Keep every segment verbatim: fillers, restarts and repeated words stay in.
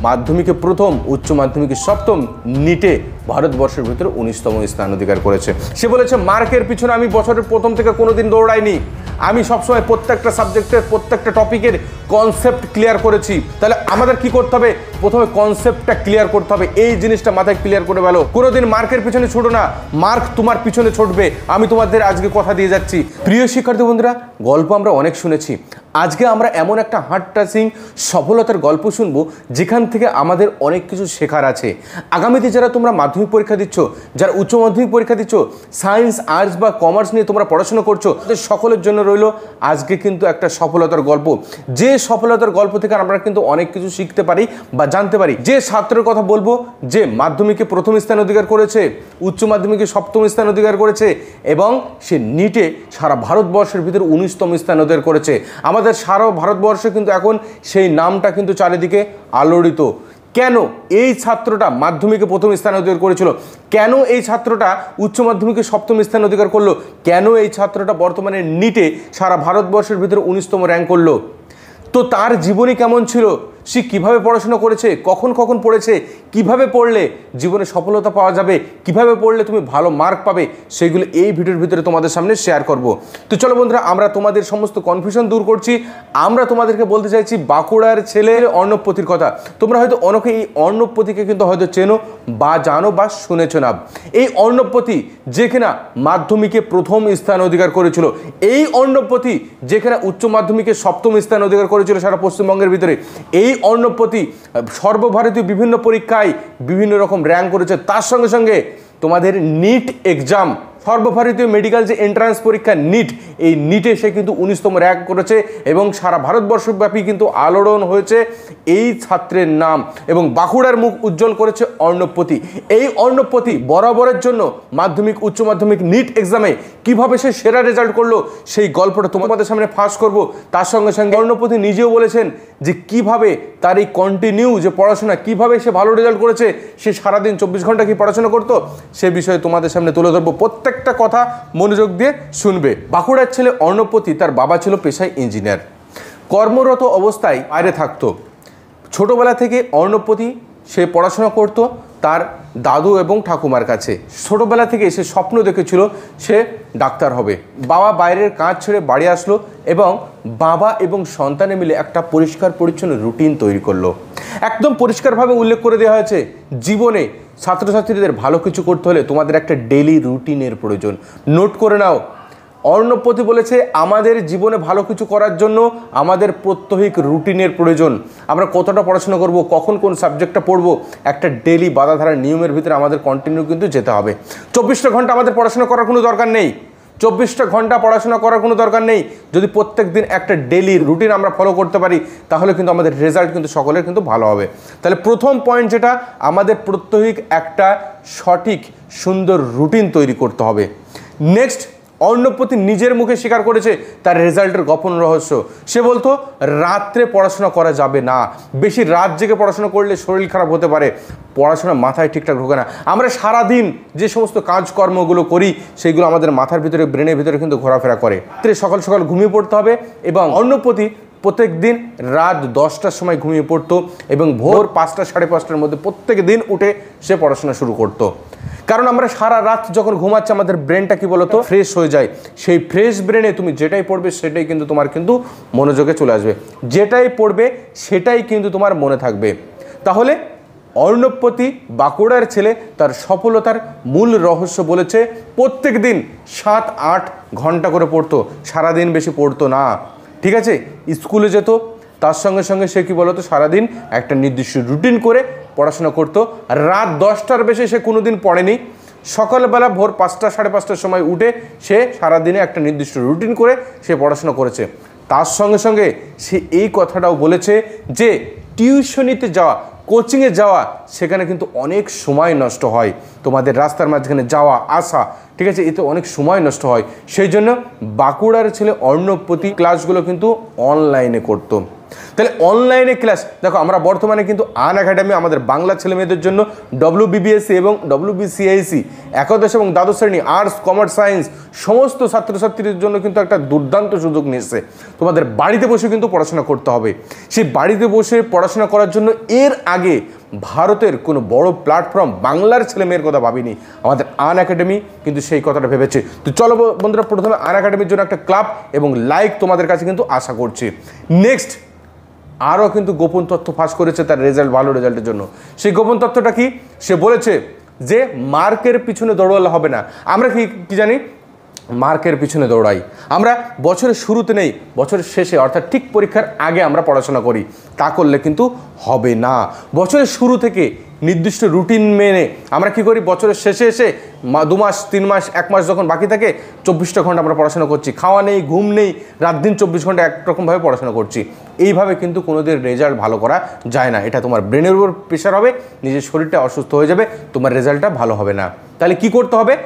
মাধ্যমিকে প্রথম, উচ্চ মাধ্যমিকে সপ্তম, নিটে ভারতবর্ষের ভিতরে উনিশতম স্থান অধিকার করেছে। সে বলেছে মার্কের পিছনে আমি বছরের প্রথম থেকে কোনোদিন দৌড়াইনি, আমি সবসময় প্রত্যেকটা সাবজেক্টের প্রত্যেকটা টপিকের কনসেপ্ট ক্লিয়ার করেছি। তাহলে আমাদের কি করতে হবে? প্রথমে কনসেপ্টটা ক্লিয়ার করতে হবে। এই জিনিসটা মাথায় ক্লিয়ার করে ফেলো। কোনোদিন মার্কের পিছনে ছোটো না, মার্ক তোমার পিছনে ছুটবে। আমি তোমাদের আজকে কথা দিয়ে যাচ্ছি। প্রিয় শিক্ষার্থী বন্ধুরা, গল্প আমরা অনেক শুনেছি, আজকে আমরা এমন একটা হার্ট টাচিং সফলতার গল্প শুনবো যেখান থেকে আমাদের অনেক কিছু শেখার আছে। আগামীতে যারা তোমরা মাধ্যমিক পরীক্ষা দিচ্ছ, যারা উচ্চ মাধ্যমিক পরীক্ষা দিচ্ছ, সায়েন্স, আর্টস বা কমার্স নিয়ে তোমরা পড়াশোনা করছো, তাদের সকলের জন্য রইল আজকে কিন্তু একটা সফলতার গল্প। যে সফলতার গল্প থেকে আমরা কিন্তু অনেক কিছু শিখতে পারি বা জানতে পারি। যে ছাত্রের কথা বলবো যে মাধ্যমিকে প্রথম স্থান অধিকার করেছে, উচ্চ মাধ্যমিকে সপ্তম স্থান অধিকার করেছে এবং সে নিটে সারা ভারতবর্ষের ভিতরে উনিশতম স্থান অধিকার করেছে। আমাদের সারা ভারতবর্ষে কিন্তু এখন সেই নামটা কিন্তু চারিদিকে আলোড়িত। কেন এই ছাত্রটা মাধ্যমিকে প্রথম স্থান অধিকার করেছিল? কেন এই ছাত্রটা উচ্চ মাধ্যমিকে সপ্তম স্থান অধিকার করলো? কেন এই ছাত্রটা বর্তমানে নিটে সারা ভারতবর্ষের ভিতরে উনিশতম র্যাঙ্ক করলো? তো তার জীবনী কেমন ছিল? সে কীভাবে পড়াশোনা করেছে, কখন কখন পড়েছে, কিভাবে পড়লে জীবনে সফলতা পাওয়া যাবে, কিভাবে পড়লে তুমি ভালো মার্ক পাবে, সেগুলো এই ভিডিওর ভিতরে তোমাদের সামনে শেয়ার করব। তো চলো বন্ধুরা, আমরা তোমাদের সমস্ত কনফিউশন দূর করছি। আমরা তোমাদেরকে বলতে চাইছি বাঁকুড়ার ছেলে অর্ণবপতির কথা। তোমরা হয়তো অনেকে এই অর্ণবপতিকে কিন্তু হয়তো চেনো বা জানো বা শুনেছো না। এই অর্ণবপতি যেখানে মাধ্যমিকে প্রথম স্থান অধিকার করেছিল, এই অর্ণবপতি যেখানে উচ্চ মাধ্যমিকে সপ্তম স্থান অধিকার করেছিল সারা পশ্চিমবঙ্গের ভিতরে, এই অর্ণবপতি সর্বভারতীয় বিভিন্ন পরীক্ষায় বিভিন্ন রকম র্যাঙ্ক করেছে। তার সঙ্গে সঙ্গে তোমাদের নিট এক্সাম, সর্বভারতীয় মেডিকেল যে এন্ট্রান্স পরীক্ষা নিট, এই নিটে সে কিন্তু উনিশতম র্যাঙ্ক করেছে এবং সারা ভারতবর্ষব্যাপী কিন্তু আলোড়ন হয়েছে এই ছাত্রের নাম এবং বাঁকুড়ার মুখ উজ্জ্বল করেছে অর্ণবপতি। এই অর্ণবপতি বরাবরের জন্য মাধ্যমিক, উচ্চ মাধ্যমিক, নিট এক্সামে কিভাবে সে সেরা রেজাল্ট করলো সেই গল্পটা তোমাদের সামনে ফাঁস করব। তার সঙ্গে সঙ্গে অর্ণবপতি নিজেও বলেছেন যে কিভাবে তার এই কন্টিনিউ যে পড়াশোনা, কিভাবে সে ভালো রেজাল্ট করেছে, সে সারাদিন চব্বিশ ঘন্টা কি পড়াশোনা করতো, সে বিষয়ে তোমাদের সামনে তুলে ধরবো। প্রত্যেক একটা কথা মনোযোগ দিয়ে শুনবে। বাঁকুড়ার ছেলে অর্ণবপতি, তার বাবা ছিল পেশায় ইঞ্জিনিয়ার, কর্মরত অবস্থায় বাইরে থাকতো। ছোটবেলা থেকে অর্ণবপতি সে পড়াশোনা করত তার দাদু এবং ঠাকুমার কাছে। ছোটবেলা থেকে সে স্বপ্ন দেখেছিল সে ডাক্তার হবে। বাবা বাইরের কাজ ছেড়ে বাড়ি আসলো এবং বাবা এবং সন্তানে মিলে একটা পরিষ্কার পরিচ্ছন্ন রুটিন তৈরি করলো। একদম পরিষ্কারভাবে উল্লেখ করে দেওয়া হয়েছে জীবনে ছাত্রছাত্রীদের ভালো কিছু করতে হলে তোমাদের একটা ডেইলি রুটিনের প্রয়োজন। নোট করে নাও। অর্ণবপতি বলেছে আমাদের জীবনে ভালো কিছু করার জন্য আমাদের প্রত্যহিক রুটিনের প্রয়োজন। আমরা কতটা পড়াশোনা করব, কখন কোন সাবজেক্টটা পড়বো, একটা ডেইলি বাঁধাধারা নিয়মের ভিতরে আমাদের কন্টিনিউ কিন্তু যেতে হবে। চব্বিশটা ঘন্টা আমাদের পড়াশোনা করার কোনো দরকার নেই। চব্বিশটা ঘন্টা পড়াশোনা করার কোনো দরকার নেই। যদি প্রত্যেক দিন একটা ডেইলি রুটিন আমরা ফলো করতে পারি তাহলে কিন্তু আমাদের রেজাল্ট কিন্তু সকলের কিন্তু ভালো হবে। তাহলে প্রথম পয়েন্ট যেটা, আমাদের প্রত্যহিক একটা সঠিক সুন্দর রুটিন তৈরি করতে হবে। নেক্সট, অর্ণবপতি নিজের মুখে স্বীকার করেছে তার রেজাল্টের গোপন রহস্য। সে বলতো রাত্রে পড়াশোনা করা যাবে না, বেশি রাত জেগে পড়াশোনা করলে শরীর খারাপ হতে পারে, পড়াশোনা মাথায় ঠিকঠাক ঢোকে না। আমরা সারাদিন যে সমস্ত কাজকর্মগুলো করি সেইগুলো আমাদের মাথার ভিতরে, ব্রেনের ভিতরে কিন্তু ঘোরাফেরা করে। সকাল সকাল ঘুমিয়ে পড়তে হবে এবং অর্ণবপতি প্রত্যেক দিন রাত দশটার সময় ঘুমিয়ে পড়তো এবং ভোর পাঁচটা সাড়ে পাঁচটার মধ্যে প্রত্যেক দিন উঠে সে পড়াশোনা শুরু করতো। কারণ আমরা সারা রাত যখন ঘুমাচ্ছি আমাদের ব্রেনটা কি বলতো ফ্রেশ হয়ে যায়। সেই ফ্রেশ ব্রেনে তুমি যেটাই পড়বে সেটাই কিন্তু তোমার কিন্তু মনোযোগে চলে আসবে, যেটাই পড়বে সেটাই কিন্তু তোমার মনে থাকবে। তাহলে অর্ণবপতি বাঁকুড়ার ছেলে তার সফলতার মূল রহস্য বলেছে প্রত্যেক দিন সাত আট ঘন্টা করে পড়তো, সারাদিন বেশি পড়তো না। ঠিক আছে, স্কুলে যেত, তার সঙ্গে সঙ্গে সে কী বলতো সারাদিন একটা নির্দিষ্ট রুটিন করে পড়াশোনা করতো। রাত দশটার বেশি সে কোনো দিন পড়েনি। সকালবেলা ভোর পাঁচটা সাড়ে পাঁচটার সময় উঠে সে সারাদিনে একটা নির্দিষ্ট রুটিন করে সে পড়াশোনা করেছে। তার সঙ্গে সঙ্গে সে এই কথাটাও বলেছে যে টিউশনিতে যাওয়া, কোচিংয়ে যাওয়া, সেখানে কিন্তু অনেক সময় নষ্ট হয়। তোমাদের রাস্তার মাঝখানে যাওয়া আসা, ঠিক আছে, এতে অনেক সময় নষ্ট হয়। সেই জন্য বাঁকুড়ার ছেলে অর্ণবপতি ক্লাসগুলো কিন্তু অনলাইনে করতো। তাহলে অনলাইনে ক্লাস দেখো, আমরা বর্তমানে কিন্তু আনএকাডেমি আমাদের বাংলা ছেলেমেয়েদের জন্য ডব্লিউবিবিএসসি এবং ডব্লিউবিসিএইচএসই একাদশ এবং দ্বাদশ শ্রেণী আর্টস, কমার্স, সায়েন্স সমস্ত ছাত্রছাত্রীদের জন্য কিন্তু একটা দুর্দান্ত সুযোগ নিয়েছে। তোমাদের বাড়িতে বসে কিন্তু পড়াশোনা করতে হবে। সেই বাড়িতে বসে পড়াশোনা করার জন্য এর আগে ভারতের কোনো বড় প্ল্যাটফর্ম বাংলার ছেলেমেয়ের কথা ভাবিনি, আমাদের আনএকাডেমি কিন্তু সেই কথাটা ভেবেছে। তো চলো বন্ধুরা, প্রথমে আনএকাডেমির জন্য একটা ক্লাব এবং লাইক তোমাদের কাছে কিন্তু আশা করছি। নেক্সট আরও কিন্তু গোপন তথ্য ফাঁস করেছে তার রেজাল্ট, ভালো রেজাল্টের জন্য। সেই গোপন তথ্যটা কি? সে বলেছে যে মার্কের পিছনে দৌড়ালে হবে না। আমরা কি কি জানি? মার্কের পিছনে দৌড়াই আমরা বছরের শুরুতে নেই, বছরের শেষে অর্থাৎ ঠিক পরীক্ষার আগে আমরা পড়াশোনা করি। তা করলে কিন্তু হবে না। বছরের শুরু থেকে নির্দিষ্ট রুটিন মেনে আমরা কি করি? বছরের শেষে এসে দু মাস, তিন মাস, এক মাস যখন বাকি থাকে চব্বিশটা ঘন্টা আমরা পড়াশোনা করছি। খাওয়া নেই, ঘুম নেই, রাত দিন চব্বিশ ঘন্টা একরকমভাবে পড়াশোনা করছি। এইভাবে কিন্তু কোনোদিন রেজাল্ট ভালো করা যায় না। এটা তোমার ব্রেনের উপর প্রেশার হবে, নিজের শরীরটা অসুস্থ হয়ে যাবে, তোমার রেজাল্টটা ভালো হবে না। তাহলে কি করতে হবে?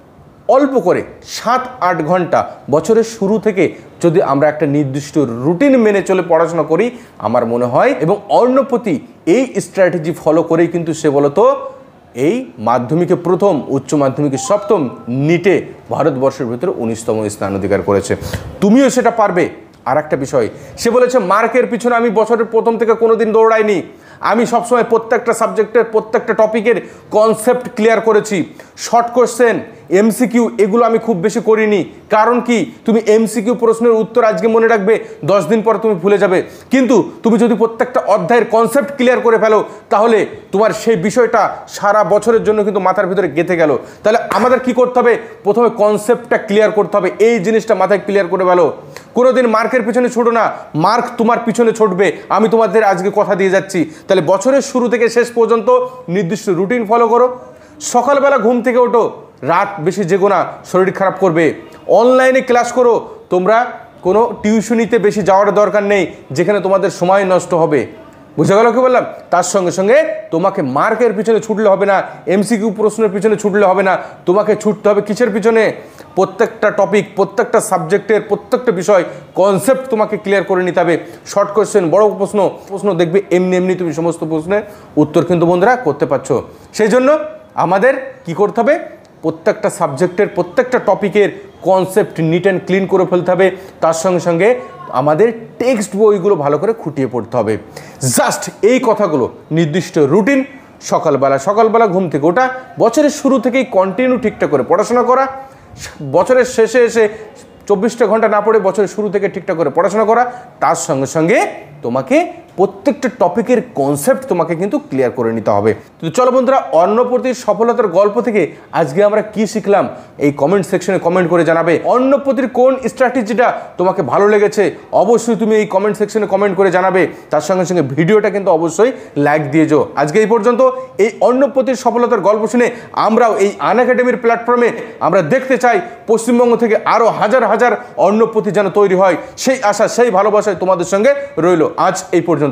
অল্প করে সাত আট ঘন্টা বছরের শুরু থেকে যদি আমরা একটা নির্দিষ্ট রুটিন মেনে চলে পড়াশোনা করি, আমার মনে হয়, এবং অর্ণপতি এই স্ট্র্যাটেজি ফলো করেই কিন্তু সে বলতো এই মাধ্যমিকে প্রথম, উচ্চ মাধ্যমিকে সপ্তম, নিটে ভারতবর্ষের ভিতরে উনিশতম স্থান অধিকার করেছে। তুমিও সেটা পারবে। আর একটা বিষয়, সে বলেছে মার্কের পিছনে আমি বছরের প্রথম থেকে কোনোদিন দৌড়াইনি। আমি সবসময় প্রত্যেকটা সাবজেক্টের প্রত্যেকটা টপিকের কনসেপ্ট ক্লিয়ার করেছি। শর্ট কোশ্চেন, এমসিকিউ এগুলো আমি খুব বেশি করিনি। কারণ কি? তুমি এমসিকিউ প্রশ্নের উত্তর আজকে মনে রাখবে, দশ দিন পর তুমি ভুলে যাবে। কিন্তু তুমি যদি প্রত্যেকটা অধ্যায়ের কনসেপ্ট ক্লিয়ার করে ফেলো, তাহলে তোমার সেই বিষয়টা সারা বছরের জন্য কিন্তু মাথার ভিতরে গেঁথে গেল। তাহলে আমাদের কি করতে হবে? প্রথমে কনসেপ্টটা ক্লিয়ার করতে হবে। এই জিনিসটা মাথায় ক্লিয়ার করে ফেলো। কোনোদিন মার্কের পিছনে ছোটো না, মার্ক তোমার পিছনে ছুটবে। আমি তোমাদের আজকে কথা দিয়ে যাচ্ছি। তাহলে বছরের শুরু থেকে শেষ পর্যন্ত নির্দিষ্ট রুটিন ফলো করো। সকালবেলা ঘুম থেকে ওঠো, রাত বেশি জেগো না, শরীর খারাপ করবে। অনলাইনে ক্লাস করো। তোমরা কোনো টিউশনিতে বেশি যাওয়ার দরকার নেই, যেখানে তোমাদের সময় নষ্ট হবে। বুঝে গেল কি বললাম? তার সঙ্গে সঙ্গে তোমাকে মার্কের পিছনে ছুটলে হবে না, এমসিকিউ প্রশ্নের পিছনে ছুটলে হবে না। তোমাকে ছুটতে হবে কিসের পিছনে? প্রত্যেকটা টপিক, প্রত্যেকটা সাবজেক্টের প্রত্যেকটা বিষয় কনসেপ্ট তোমাকে ক্লিয়ার করে নিতে হবে। শর্ট কোয়েশ্চেন, বড় প্রশ্ন প্রশ্ন দেখবে এমনি এমনি তুমি সমস্ত প্রশ্নের উত্তর কিন্তু বন্ধুরা করতে পারছো। সেই জন্য আমাদের কি করতে হবে? প্রত্যেকটা সাবজেক্টের প্রত্যেকটা টপিকের কনসেপ্ট নিট অ্যান্ড ক্লিন করে ফেলতে হবে। তার সঙ্গে সঙ্গে আমাদের টেক্সট বইগুলো ভালো করে খুঁটিয়ে পড়তে হবে। জাস্ট এই কথাগুলো, নির্দিষ্ট রুটিন, সকালবেলা সকালবেলা ঘুম থেকে ওঠা, বছরের শুরু থেকেই কন্টিনিউ ঠিকঠাক করে পড়াশোনা করা, বছরের শেষে এসে চব্বিশটা ঘন্টা না পড়ে বছরের শুরু থেকে ঠিকঠাক করে পড়াশোনা করা। তার সঙ্গে সঙ্গে তোমাকে প্রত্যেকটা টপিকের কনসেপ্ট তোমাকে কিন্তু ক্লিয়ার করে নিতে হবে। তো চলো বন্ধুরা, অন্নপতির সফলতার গল্প থেকে আজকে আমরা কি শিখলাম এই কমেন্ট সেকশনে কমেন্ট করে জানাবে। অন্নপতির কোন স্ট্র্যাটেজিটা তোমাকে ভালো লেগেছে অবশ্যই তুমি এই কমেন্ট সেকশনে কমেন্ট করে জানাবে। তার সঙ্গে সঙ্গে ভিডিওটা কিন্তু অবশ্যই লাইক দিয়ে যাও। আজকে এই পর্যন্ত। এই অন্নপতির সফলতার গল্প শুনে আমরাও এই আনএকাডেমির প্ল্যাটফর্মে আমরা দেখতে চাই পশ্চিমবঙ্গ থেকে আরও হাজার হাজার অন্নপতি যেন তৈরি হয়। সেই আশা, সেই ভালোবাসায় তোমাদের সঙ্গে রইল। আজ এই পর্যন্ত।